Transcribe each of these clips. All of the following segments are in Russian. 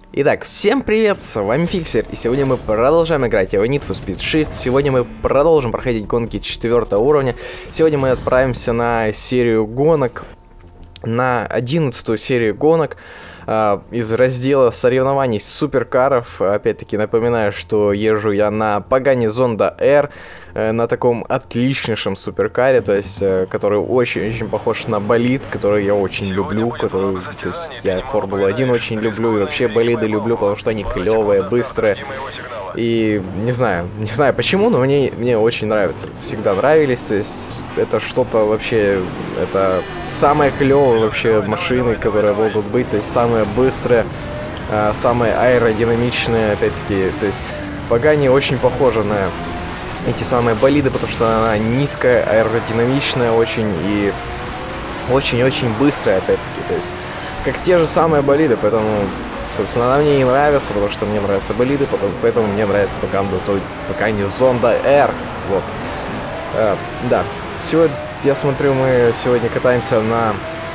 Итак, всем привет, с вами Фиксер, и сегодня мы продолжаем играть в Need for Speed Shift. Сегодня мы продолжим проходить гонки 4 уровня. Сегодня мы отправимся на серию гонок, на 11-ю серию гонок из раздела соревнований суперкаров. Опять-таки напоминаю, что езжу я на Pagani Zonda R, на таком отличнейшем суперкаре, то есть, который очень-очень похож на болид, который я очень люблю, то есть, я Формулу-1 очень люблю, и вообще болиды люблю, потому что они клевые, быстрые, и не знаю почему, но мне очень нравится, всегда нравились, то есть, это что-то вообще, это самые клевые вообще машины, которые могут быть, то есть, самые быстрые, самые аэродинамичные, опять-таки, то есть, Pagani очень похожа на эти самые болиды, потому что она низкая, аэродинамичная очень и очень-очень быстрая, опять-таки, то есть, как те же самые болиды, поэтому, собственно, она мне и нравится, потому что мне нравятся болиды, поэтому мне нравится Pagani Zonda R, вот. Да, сегодня, я смотрю, мы сегодня катаемся на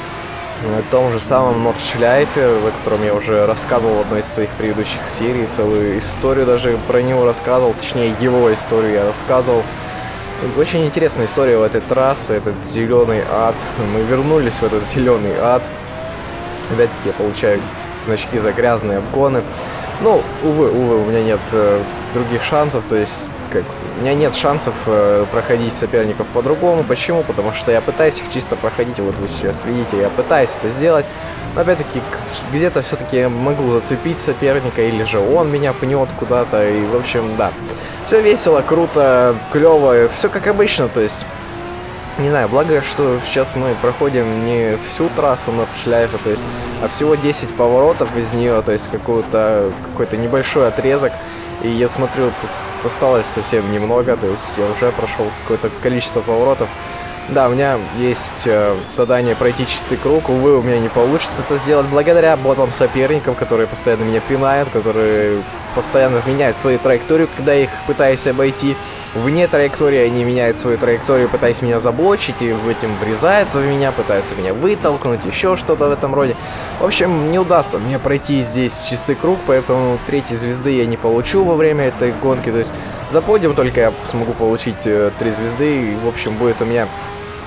том же самом Нордшляйфе, о котором я уже рассказывал в одной из своих предыдущих серий, целую историю даже про него рассказывал, точнее его историю я рассказывал. Очень интересная история в этой трассе, этот зеленый ад. Мы вернулись в этот зеленый ад. Опять-таки я получаю значки за грязные обгоны. Ну, увы, у меня нет других шансов, то есть у меня нет шансов проходить соперников по-другому. Почему? Потому что я пытаюсь их чисто проходить. Вот вы сейчас видите, я пытаюсь это сделать. Но опять-таки, где-то все-таки могу зацепить соперника, или же он меня пнет куда-то. И, в общем, да. Все весело, круто, клево, все как обычно. То есть, не знаю, благо, что сейчас мы проходим не всю трассу Нордшляйфа, то есть, а всего 10 поворотов из нее, то есть какой-то небольшой отрезок. И я смотрю, тут осталось совсем немного, то есть я уже прошел какое-то количество поворотов. Да, у меня есть задание пройти чистый круг, увы, у меня не получится это сделать благодаря ботам-соперникам, которые постоянно меня пинают, которые постоянно меняют свою траекторию, когда я их пытаюсь обойти. Вне траектории они меняют свою траекторию, пытаясь меня заблочить, и в этом врезаются в меня, пытаются меня вытолкнуть, еще что-то в этом роде. В общем, не удастся мне пройти здесь чистый круг, поэтому 3-й звезды я не получу во время этой гонки. То есть за подиум только я смогу получить 3 звезды, и в общем будет у меня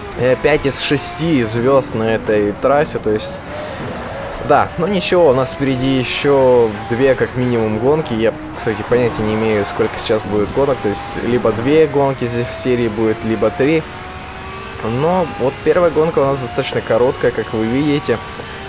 5 из 6 звезд на этой трассе, то есть... Да, но ничего, у нас впереди еще 2 как минимум гонки. Я, кстати, понятия не имею, сколько сейчас будет гонок. То есть, либо 2 гонки здесь в серии будет, либо 3. Но вот первая гонка у нас достаточно короткая, как вы видите.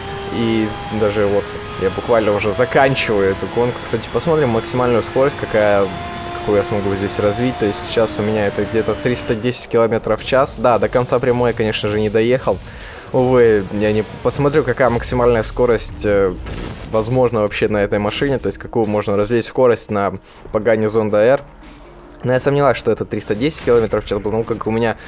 И даже вот я буквально уже заканчиваю эту гонку. Кстати, посмотрим максимальную скорость, какую я смогу здесь развить. То есть сейчас у меня это где-то 310 км в час. Да, до конца прямой, конечно же, не доехал. Увы, я не посмотрю, какая максимальная скорость возможна вообще на этой машине, то есть какую можно развить скорость на Pagani Zonda R. Но я сомневаюсь, что это 310 км в час, потому как у меня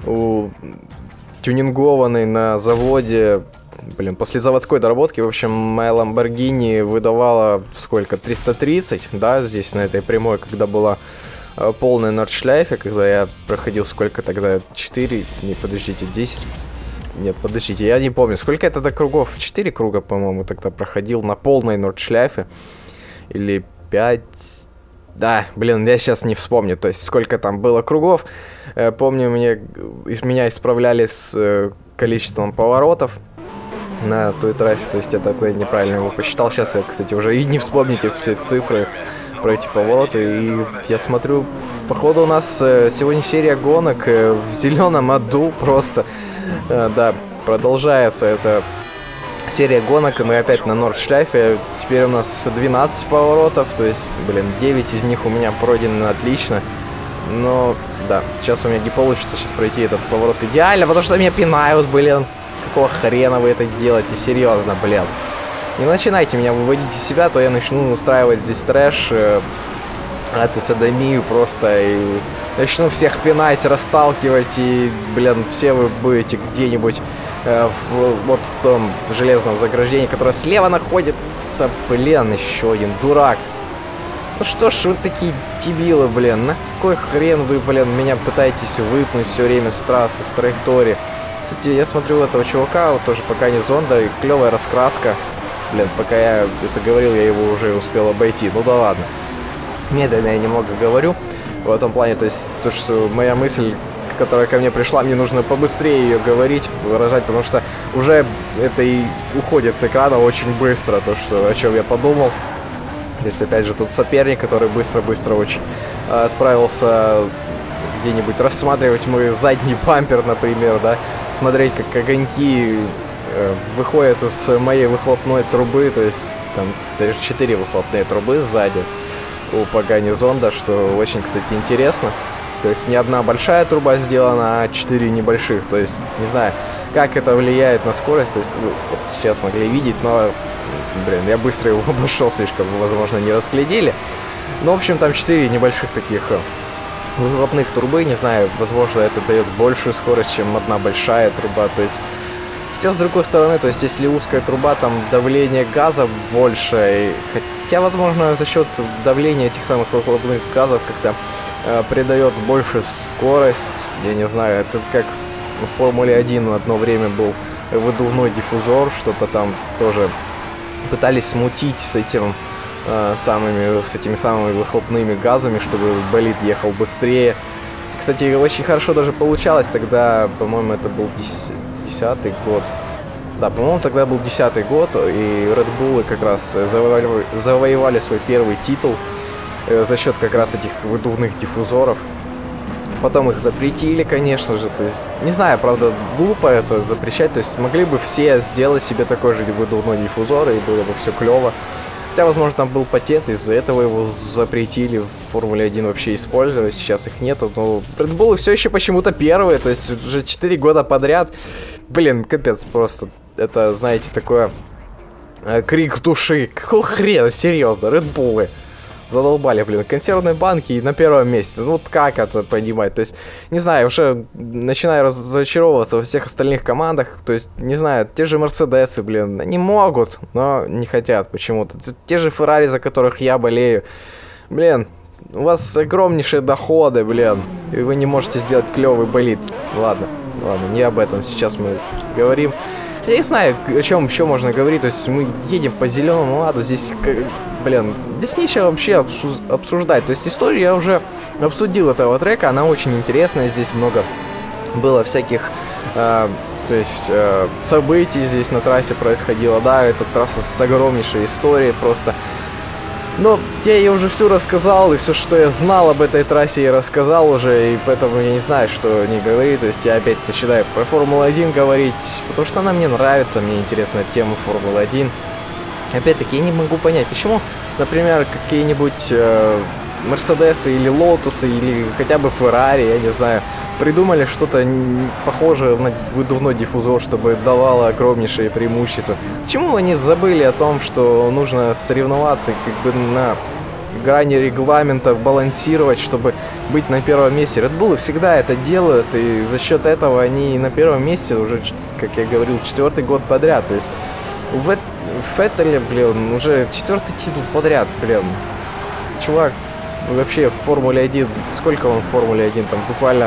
тюнингованный на заводе, после заводской доработки, в общем, моя Lamborghini выдавала сколько, 330, да, здесь на этой прямой, когда была полная Нордшляйфе, когда я проходил сколько тогда, 4, не, подождите, 10... Нет, подождите, я не помню, сколько это до кругов? 4 круга, по-моему, тогда проходил на полной Нордшляйфе. Или 5... Да, блин, я сейчас не вспомню, то есть сколько там было кругов. Помню, меня исправляли с количеством поворотов на той трассе, то есть я тогда неправильно его посчитал. Сейчас я, кстати, уже и не вспомните все цифры про эти повороты. И я смотрю, походу у нас сегодня серия гонок в зеленом аду просто... Да, продолжается эта серия гонок, и мы опять на Нордшляйфе. Теперь у нас 12 поворотов, то есть, 9 из них у меня пройдены отлично. Но, да, сейчас у меня не получится сейчас пройти этот поворот идеально, потому что меня пинают, Какого хрена вы это делаете? Серьезно, Не начинайте меня выводить из себя, то я начну устраивать здесь трэш, эту садомию просто, и начну всех пинать, расталкивать, и, все вы будете где-нибудь вот в том железном заграждении, которое слева находится. Еще один дурак. Ну что ж вы такие дебилы, на какой хрен вы, меня пытаетесь выпнуть все время с трассы, с траектории. Кстати, я смотрю этого чувака, вот тоже Pagani Zonda, и клевая раскраска. Блин, пока я это говорил, я его уже успел обойти. Ну да ладно. Медленно я немного говорю в этом плане. То есть то, что моя мысль, которая ко мне пришла, мне нужно побыстрее ее говорить, выражать, потому что уже это и уходит с экрана очень быстро, то, что, о чем я подумал. То есть, опять же, тут соперник, который быстро-быстро очень отправился где-нибудь рассматривать мой задний бампер, например, да, смотреть, как огоньки выходят из моей выхлопной трубы, то есть там даже 4 выхлопные трубы сзади у Pagani Zonda, что очень, кстати, интересно. То есть не одна большая труба сделана, а 4 небольших. То есть, не знаю, как это влияет на скорость. То есть, вы вот сейчас могли видеть, но, блин, я быстро его обошел, слишком, возможно, не разглядели. Ну, в общем, там 4 небольших таких выхлопных трубы. Не знаю, возможно, это дает большую скорость, чем одна большая труба. То есть, хотя, с другой стороны, то есть, если узкая труба, там давление газа больше. Хотя, возможно, за счет давления этих самых выхлопных газов как-то придает больше скорость. Я не знаю, это как в Формуле 1 одно время был выдувной диффузор, что-то там тоже пытались смутить с этим с этими самыми выхлопными газами, чтобы болид ехал быстрее. Кстати, очень хорошо даже получалось тогда, по-моему, это был 10-й год. Да, по-моему, тогда был 10-й год, и Red Bull как раз завоевали свой первый титул за счет как раз этих выдувных диффузоров. Потом их запретили, конечно же, то есть, не знаю, правда, глупо это запрещать, то есть могли бы все сделать себе такой же выдувной диффузор, и было бы все клево. Хотя, возможно, там был патент, из-за этого его запретили в Формуле 1 вообще использовать, сейчас их нету, но Red Bull все еще почему-то первые, то есть уже 4 года подряд. Блин, капец, просто, это, знаете, такое крик души, какого хрена, серьезно, Red Bull задолбали, блин, консервные банки и на первом месте. Ну вот как это понимать? То есть, не знаю, уже начинаю разочаровываться во всех остальных командах. То есть, не знаю, те же Мерседесы, блин, они могут, но не хотят почему-то. Те же Феррари, за которых я болею. Блин, у вас огромнейшие доходы, блин, и вы не можете сделать клевый болид. Ладно, не об этом сейчас мы говорим. Я не знаю, о чем еще можно говорить, то есть мы едем по зеленому ладу, здесь, блин, здесь нечего вообще обсуждать, то есть историю я уже обсудил этого трека, она очень интересная, здесь много было всяких, то есть событий здесь на трассе происходило, да, эта трасса с огромнейшей историей просто. Но я ей уже всю рассказал, и все, что я знал об этой трассе, я рассказал уже, и поэтому я не знаю, что не говорить. То есть я опять начинаю про Формулу-1 говорить, потому что она мне нравится, мне интересна тема Формулы-1. Опять-таки, я не могу понять, почему, например, какие-нибудь Мерседесы или Лотусы, или хотя бы Феррари, я не знаю, придумали что-то похожее на выдувной диффузор, чтобы давало огромнейшие преимущества. Почему они забыли о том, что нужно соревноваться и как бы на грани регламента балансировать, чтобы быть на первом месте? Red Bull всегда это делают, и за счет этого они на первом месте уже, как я говорил, 4-й год подряд. То есть в Феттеле, блин, уже 4-й титул подряд, блин. Чувак, вообще в Формуле 1, сколько он в Формуле 1, там буквально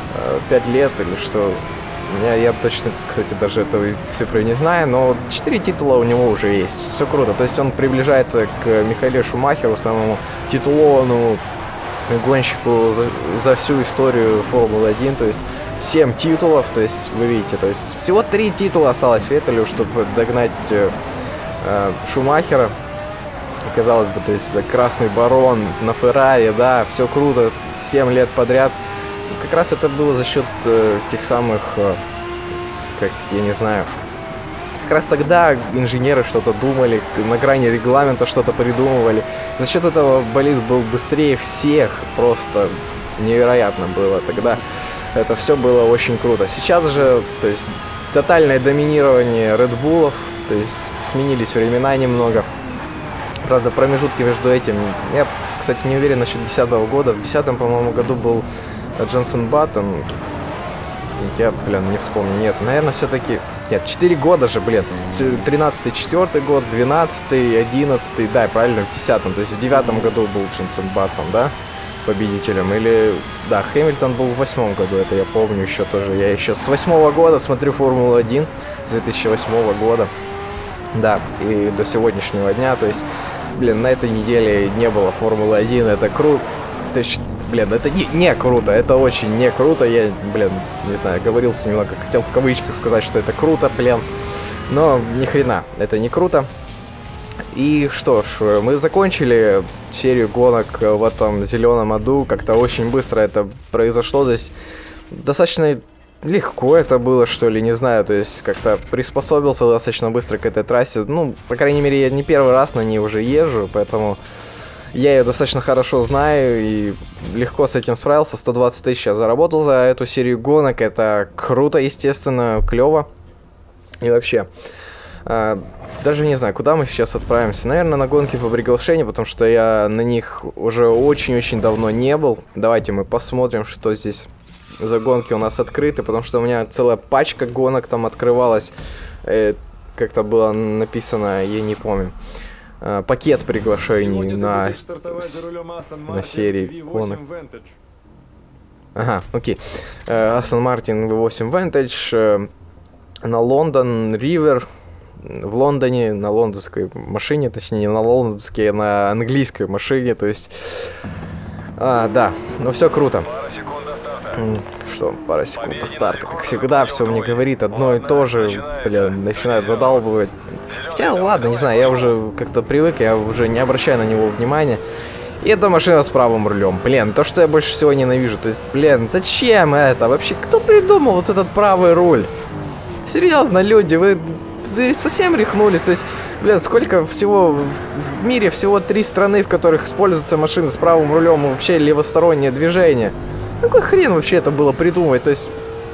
5 лет или что? Я точно, кстати, даже этой цифры не знаю, но 4 титула у него уже есть. Все круто. То есть он приближается к Михаэлю Шумахеру, самому титулованному гонщику за всю историю Формулы-1. То есть 7 титулов, то есть вы видите, то есть всего 3 титула осталось Феттелю, чтобы догнать Шумахера. Казалось бы, то есть это красный барон на Феррари, да, все круто, 7 лет подряд. Как раз это было за счет тех самых, как, я не знаю, как раз тогда инженеры что-то думали, на грани регламента что-то придумывали. За счет этого болид был быстрее всех, просто невероятно было. Тогда это все было очень круто. Сейчас же, то есть, тотальное доминирование Red Bull'ов, то есть, сменились времена немного. Правда, промежутки между этим, я, кстати, не уверен насчет 10-го года. В 10-м, по-моему, году был Дженсен Баттон. Я, блин, не вспомню. Нет, наверное, все-таки... Нет, 4 года же, блин. 13-й, 4-й год, 12-й, 11-й. Да, правильно, в 10-м. То есть в 9-м году был Дженсен Баттон, да, победителем. Или, да, Хэмилтон был в 8-м году. Это я помню еще тоже. Я еще с 8-го года смотрю Формулу-1. С 2008 года. Да, и до сегодняшнего дня, то есть, блин, на этой неделе не было Формулы-1, это круто. Блин, это не круто, это очень не круто, я, блин, не знаю, говорился немного, хотел в кавычках сказать, что это круто, блин, но ни хрена, это не круто. И что ж, мы закончили серию гонок в этом зеленом аду, как-то очень быстро это произошло, то есть достаточно легко это было, что ли, не знаю, то есть как-то приспособился достаточно быстро к этой трассе, ну, по крайней мере, я не первый раз на ней уже езжу, поэтому я ее достаточно хорошо знаю и легко с этим справился, 120 тысяч я заработал за эту серию гонок, это круто, естественно, клево, и вообще... Даже не знаю, куда мы сейчас отправимся. Наверное, на гонки по приглашению, потому что я на них уже очень-очень давно не был. Давайте мы посмотрим, что здесь за гонки у нас открыты, потому что у меня целая пачка гонок там открывалась. Как-то было написано, я не помню. Пакет приглашений на серии гонок. Ага, окей. Aston Martin V8 Vantage на Лондон Ривер. В Лондоне, на лондонской машине, точнее, не на лондонской, а на английской машине, то есть... да, но все круто. Что, пара секунд до старта. Как всегда, все мне говорит одно и то же, блин, начинает задалбывать. Хотя, ладно, не знаю, я уже как-то привык, я уже не обращаю на него внимания. И эта машина с правым рулем, блин, то, что я больше всего ненавижу, то есть, блин, зачем это? Вообще, кто придумал вот этот правый руль? Серьезно, люди, вы совсем рехнулись, то есть, блядь, сколько всего в мире, всего 3 страны, в которых используются машины с правым рулем и вообще левостороннее движение. Какой хрен вообще это было придумать, то есть,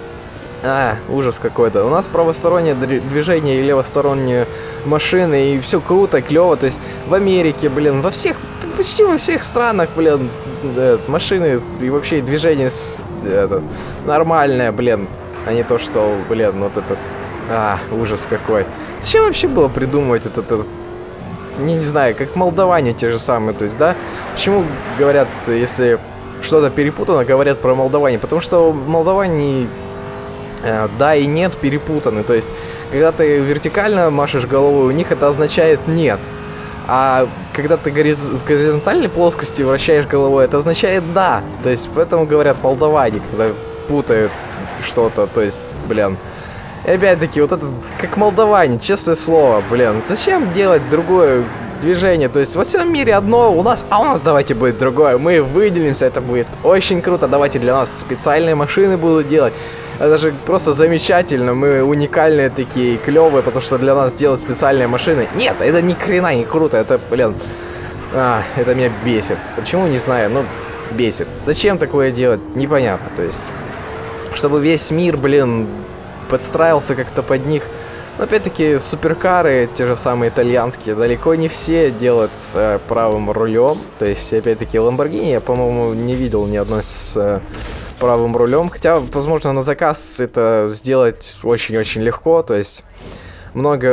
ужас какой-то. У нас правостороннее движение и левосторонние машины, и все круто, клево, то есть, в Америке, блин, почти во всех странах, блин, машины и вообще движение нормальное, блин, а не то, что, блин, вот это... ужас какой. Зачем вообще было придумывать этот... Не знаю, как молдаване те же самые, то есть, да? Почему говорят, если что-то перепутано, говорят про молдаване? Потому что молдаване, да и нет, перепутаны. То есть, когда ты вертикально машешь головой, у них это означает нет. А когда ты в горизонтальной плоскости вращаешь головой, это означает да. То есть, поэтому говорят молдаване, когда путают что-то, то есть, блин... И опять-таки, вот это, как молдаване, честное слово, блин, зачем делать другое движение? То есть во всем мире одно, у нас давайте будет другое, мы выделимся, это будет очень круто, давайте для нас специальные машины будут делать. Это же просто замечательно, мы уникальные такие, клевые, потому что для нас делают специальные машины. Нет, это ни хрена не круто, это, блин, это меня бесит. Почему, не знаю, но бесит. Зачем такое делать, непонятно, то есть, чтобы весь мир, блин... подстраивался как-то под них. Но опять-таки суперкары, те же самые итальянские, далеко не все делают с правым рулем. То есть, опять-таки, Lamborghini я, по-моему, не видел ни одной с правым рулем. Хотя, возможно, на заказ это сделать очень-очень легко. То есть, много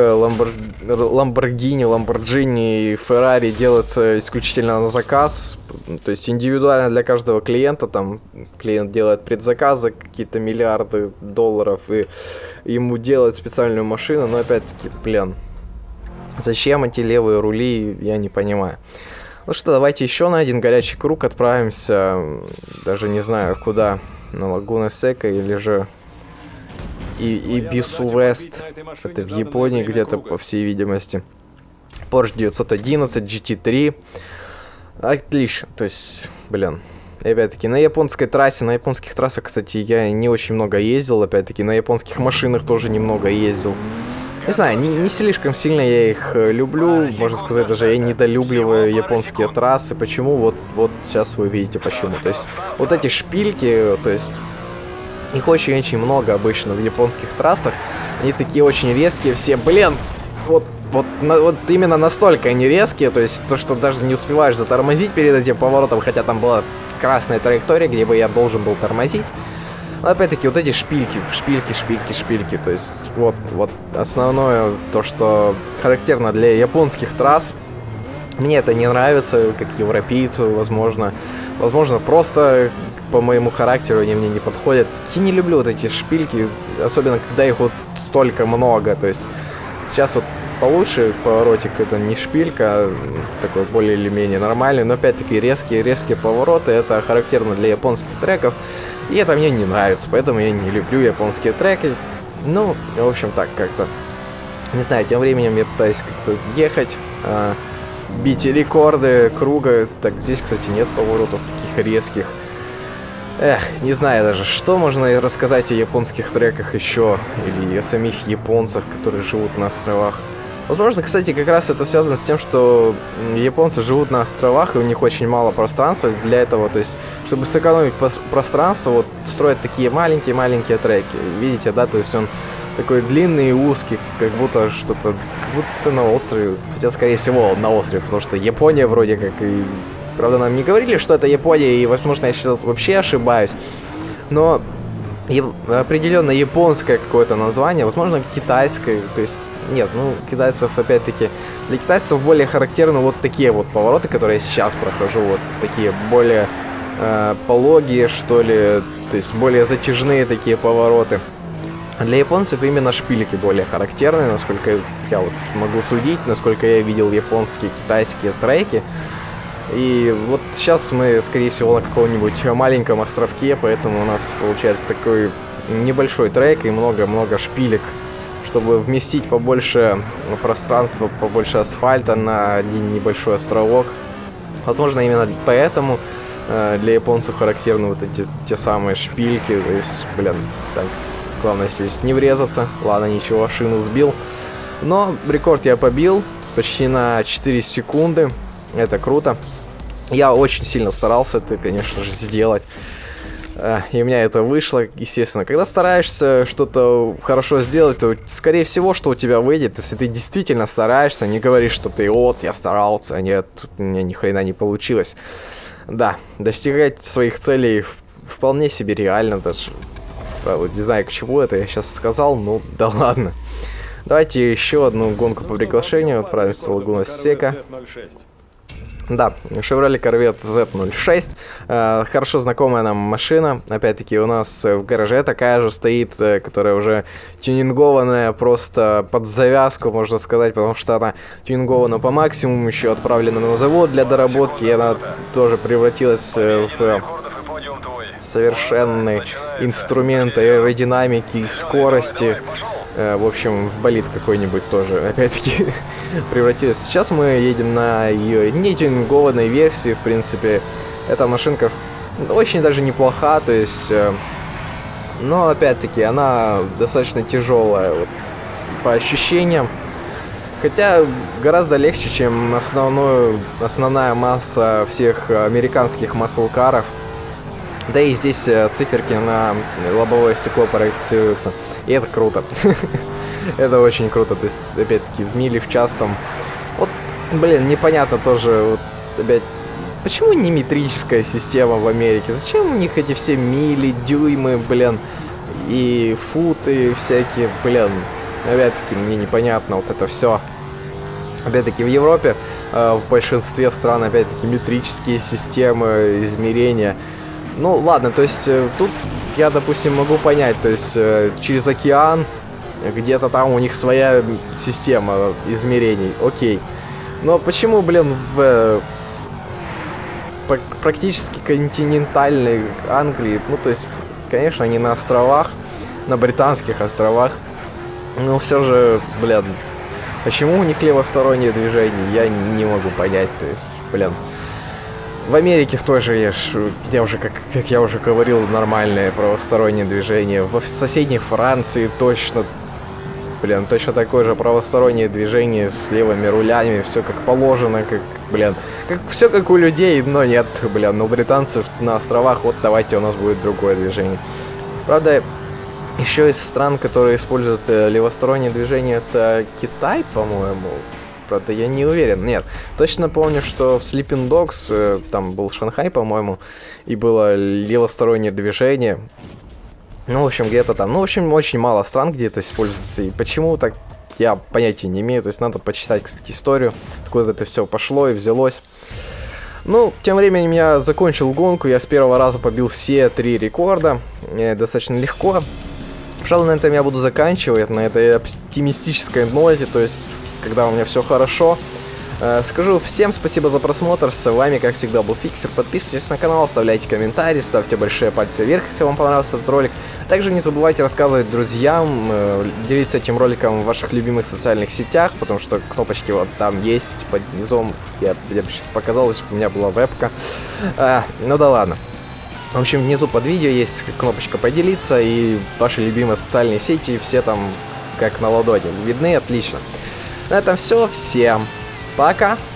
Lamborghini и Ferrari делаются исключительно на заказ. То есть, индивидуально для каждого клиента. Там клиент делает предзаказы, какие-то миллиарды долларов, и ему делают специальную машину. Но, опять-таки, блин, зачем эти левые рули, я не понимаю. Ну что, давайте еще на один горячий круг отправимся. Даже не знаю, куда. На Лагуна Сека или же... Ибису Вест, это в Японии где-то, по всей видимости. Porsche 911 GT3. Отлично, то есть, блин. Опять-таки, на японской трассе, на японских трассах, кстати, я не очень много ездил. Опять-таки, на японских машинах тоже немного ездил. Не знаю, не слишком сильно я их люблю. Можно сказать, даже я недолюбливаю японские трассы. Почему? Вот сейчас вы видите почему. То есть, вот эти шпильки, то есть... Их очень-очень много обычно в японских трассах. Они такие очень резкие все. Блин, вот именно настолько они резкие. То есть то, что даже не успеваешь затормозить перед этим поворотом. Хотя там была красная траектория, где бы я должен был тормозить. Но опять-таки вот эти шпильки. То есть вот основное то, что характерно для японских трасс. Мне это не нравится, как европейцу, возможно. Возможно, просто... по моему характеру они мне не подходят. Я не люблю вот эти шпильки, особенно когда их вот столько много. То есть сейчас вот получше поворотик, это не шпилька, а такой более или менее нормальный, но опять-таки резкие повороты, это характерно для японских треков, и это мне не нравится, поэтому я не люблю японские треки. Ну, в общем, так как-то, не знаю, тем временем я пытаюсь как-то ехать, бить рекорды круга. Так, здесь, кстати, нет поворотов таких резких. Эх, не знаю даже, что можно рассказать о японских треках еще, или о самих японцах, которые живут на островах. Возможно, кстати, как раз это связано с тем, что японцы живут на островах, и у них очень мало пространства для этого. То есть, чтобы сэкономить пространство, вот строят такие маленькие треки. Видите, да, то есть он такой длинный и узкий, как будто что-то, как будто на острове. Хотя, скорее всего, на острове, потому что Япония вроде как и... Правда, нам не говорили, что это Япония, и, возможно, я сейчас вообще ошибаюсь. Но определенно японское какое-то название, возможно, китайское, то есть... Нет, ну, китайцев, опять-таки, для китайцев более характерны вот такие вот повороты, которые я сейчас прохожу, вот такие более пологие, что ли, то есть более затяжные такие повороты. Для японцев именно шпильки более характерны, насколько я вот могу судить, насколько я видел японские, китайские треки. И вот сейчас мы, скорее всего, на каком-нибудь маленьком островке, поэтому у нас получается такой небольшой трек и много-много шпилек, чтобы вместить побольше пространства, побольше асфальта на один небольшой островок. Возможно, именно поэтому для японцев характерны вот эти те самые шпильки. То есть, блин, так, главное здесь не врезаться. Ладно, ничего, шину сбил. Но рекорд я побил почти на 4 секунды. Это круто. Я очень сильно старался это, конечно же, сделать. И у меня это вышло, естественно. Когда стараешься что-то хорошо сделать, то, скорее всего, что у тебя выйдет. Если ты действительно стараешься, не говоришь, что ты, вот, я старался, а нет, у меня ни хрена не получилось. Да, достигать своих целей вполне себе реально даже. Правда, не знаю, к чему это я сейчас сказал, ну, да ладно. Давайте еще одну гонку по приглашению. Отправимся в Лагуна Сека. Да, Chevrolet Corvette Z06, хорошо знакомая нам машина, опять-таки у нас в гараже такая же стоит, которая уже тюнингованная просто под завязку, можно сказать, потому что она тюнингована по максимуму, еще отправлена на завод для доработки, и она тоже превратилась в совершенный инструмент аэродинамики и скорости. В общем, в болид какой-нибудь тоже, опять-таки, превратилась. Сейчас мы едем на ее не тюнингованной версии, в принципе. Эта машинка очень даже неплоха, то есть... но, опять-таки, она достаточно тяжелая вот, по ощущениям. Хотя гораздо легче, чем основная масса всех американских маслкаров. Да и здесь циферки на лобовое стекло проектируются. И это круто. Это очень круто. То есть, опять-таки, в мили в час там... Вот, блин, непонятно тоже, вот, опять... Почему не метрическая система в Америке? Зачем у них эти все мили, дюймы, блин, и футы всякие, блин? Опять-таки, мне непонятно вот это все. Опять-таки, в Европе, в большинстве стран, опять-таки, метрические системы измерения. Ну, ладно, то есть, тут я, допустим, могу понять, то есть, через океан, где-то там у них своя система измерений, окей. Но почему, блин, в практически континентальной Англии, ну, то есть, конечно, не на островах, на британских островах, но все же, блин, почему у них левостороннее движение, я не могу понять, то есть, блин. В Америке в той же, где уже, как я уже говорил, нормальное правостороннее движение. В соседней Франции точно, блин, точно такое же правостороннее движение с левыми рулями. Все как положено, как, блин, все как у людей, но нет, блин, у британцев на островах, вот давайте у нас будет другое движение. Правда, еще из стран, которые используют левостороннее движение, это Китай, по-моему. Правда, я не уверен. Нет, точно помню, что в Sleeping Dogs, там был Шанхай, по-моему, и было левостороннее движение. Ну, в общем, где-то там. Ну, в общем, очень мало стран, где это используется. И почему так, я понятия не имею. То есть надо почитать, кстати, историю, откуда это все пошло и взялось. Ну, тем временем я закончил гонку. Я с первого раза побил все 3 рекорда. Достаточно легко. Пожалуй, на этом я буду заканчивать, на этой оптимистической ноте. То есть... В когда у меня все хорошо. Скажу всем спасибо за просмотр, с вами как всегда был Фиксер, подписывайтесь на канал, оставляйте комментарии, ставьте большие пальцы вверх, если вам понравился этот ролик. Также не забывайте рассказывать друзьям, делиться этим роликом в ваших любимых социальных сетях, потому что кнопочки вот там есть, под низом, я бы сейчас показал, если бы у меня была вебка, ну да ладно. В общем, внизу под видео есть кнопочка поделиться, и ваши любимые социальные сети, все там как на ладони, видны отлично. На этом все, всем пока!